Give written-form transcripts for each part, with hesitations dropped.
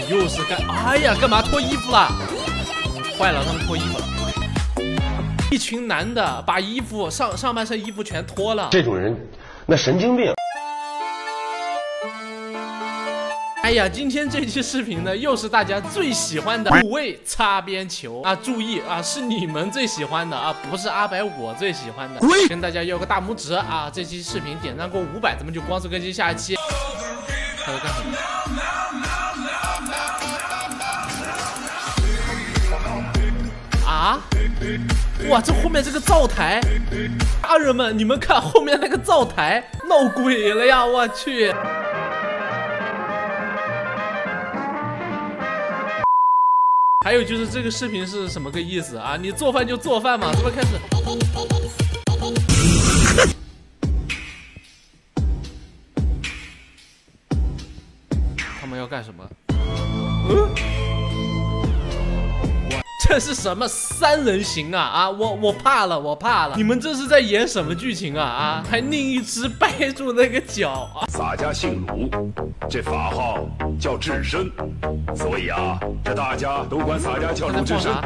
又是干，哎呀，干嘛脱衣服了？坏了，他们脱衣服了。一群男的把衣服上半身衣服全脱了。 这种人，那神经病。 哎呀，今天这期视频呢，又是大家最喜欢的5位擦边球啊！注意啊，是你们最喜欢的啊，不是阿白我最喜欢的。跟大家要个大拇指啊！这期视频点赞过500，咱们就光速更新下一期。还有干什么？啊！哇，这后面这个灶台，大人们，你们看后面那个灶台闹鬼了呀！我去。还有就是这个视频是什么个意思啊？你做饭就做饭嘛，是不是开始？他们要干什么？这是什么3人行啊？啊，我怕了，我怕了！你们这是在演什么剧情啊？啊，还另一只掰住那个脚啊！ 洒家姓鲁，这法号叫智深，所以啊，这大家都管洒家叫鲁智深。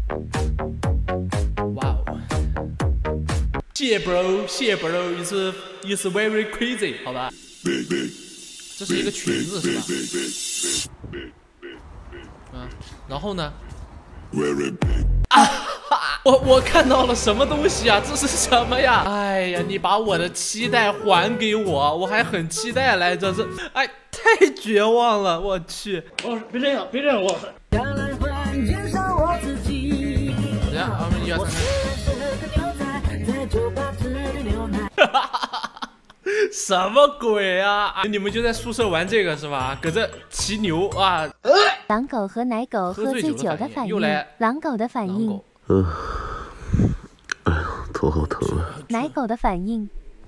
哇哦！谢 bro， 谢 bro，is very crazy， 好吧？这是一个裙子是吧？啊，然后呢？啊！我看到了什么东西啊？这是什么呀？哎呀，你把我的期待还给我，我还很期待来着，这哎太绝望了，我去！ 别这样，别这样，我。 等一下，1、2、3。什么鬼啊！你们就在宿舍玩这个是吧？搁这骑牛啊！ 狼狗和奶狗喝醉酒的反应，狼狗的反应， 哎呦，头好疼啊！ 奶狗的反应，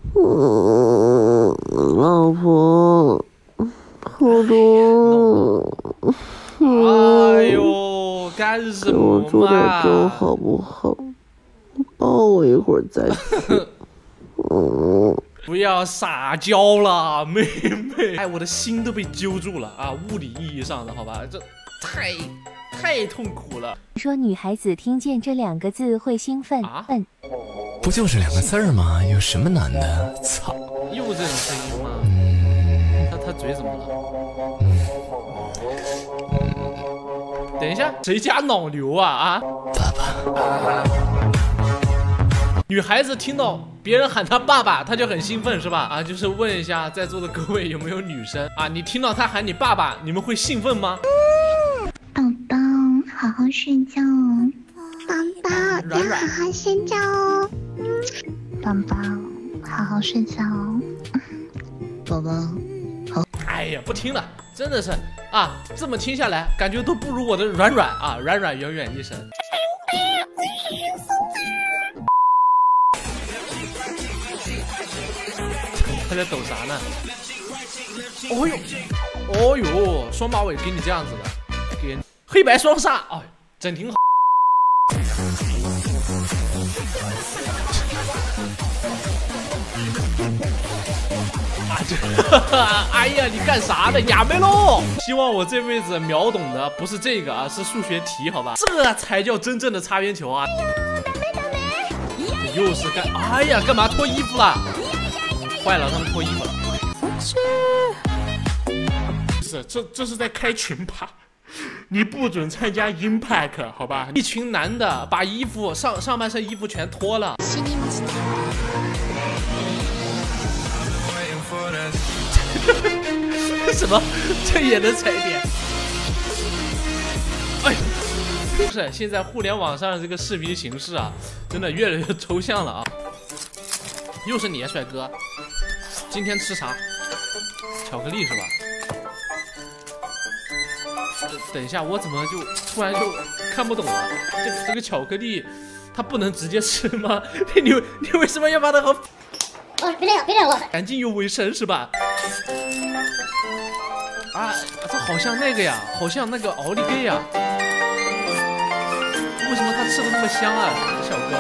老婆，好多。 哎呦，干什么嘛？ 我做点粥好不好？你抱我一会儿再吃。 不要撒娇了，妹妹！哎，我的心都被揪住了啊！物理意义上的，好吧，这太痛苦了。 说女孩子听见这2个字会兴奋， 不就是2个字儿吗？有什么难的？操！ 又这种声音吗？他嘴怎么了？等一下，谁家脑瘤啊？啊！ 爸爸。 女孩子听到别人喊她爸爸，她就很兴奋，是吧？啊，就是问一下在座的各位有没有女生啊？你听到她喊你爸爸，你们会兴奋吗？ 宝宝，好好睡觉哦。宝宝，要好好睡觉哦。宝宝，好好睡觉哦。宝宝，好。 哎呀，不听了，真的是啊，这么听下来，感觉都不如我的软软啊，软软远远一神。他在抖啥呢？哦呦，哦呦，双马尾给你这样子的，给黑白双煞，哎，真挺好。啊这，哎呀，你干啥呢？哑巴喽！希望我这辈子秒懂的不是这个啊，是数学题，好吧？这才叫真正的擦边球啊！又是干，哎呀，干嘛脱衣服了？坏了，他们脱衣服了。这是在开群吧？你不准参加 Impact 好吧？一群男的把衣服上半身衣服全脱了。什么？这也能踩点？哎，不是，现在互联网上这个视频形式啊，真的越来越抽象了啊！又是你，帅哥。今天吃啥？巧克力是吧？等一下，我怎么就突然就看不懂了？这个巧克力，它不能直接吃吗？你为什么要把它和？ 哦，别这样，别这样，我。 干净又卫生是吧？啊，这好像那个呀，好像那个奥利给呀。为什么它吃的那么香啊，小哥？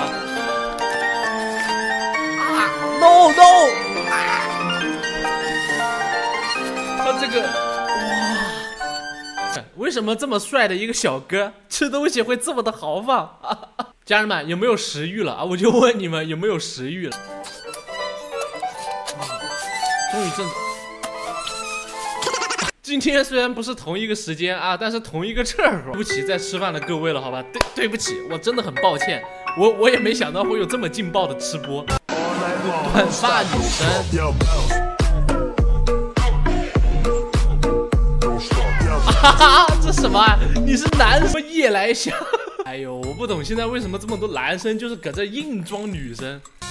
啊 ，no no！ 它这个，哇， 为什么这么帅的一个小哥吃东西会这么的豪放？家人们有没有食欲了啊？我就问你们有没有食欲了？终于正。今天虽然不是同一个时间啊，但是同一个厕所。对不起，在吃饭的各位了，好吧？对不起，我真的很抱歉，我也没想到会有这么劲爆的吃播。短发女生。这什么啊？你是男生夜来香？哎呦，我不懂现在为什么这么多男生就是搁这硬装女生。